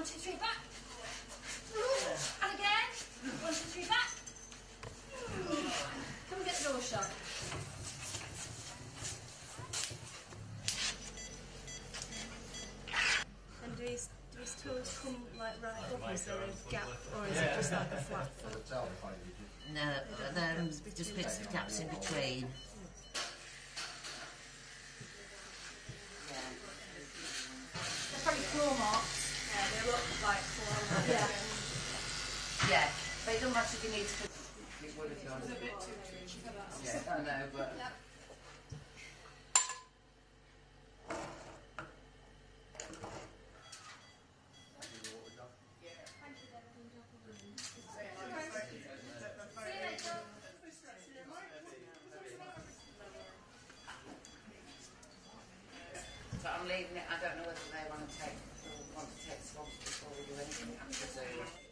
2, 3, back. And again. 1, 2, 3, back. Come and get the door shut. And do his toes come like right up? Is there a gap, or is it just like a flat foot? No, just bits of gaps in between. They're probably claw marks. Yeah, they look like claw marks. Yeah, but it doesn't matter if you need to. It would if you wanted. It's a bit too tricky. Yeah, I know, but. Yep. So I'm leaving it. I don't know whether they want to take swabs before we do anything after Zoom.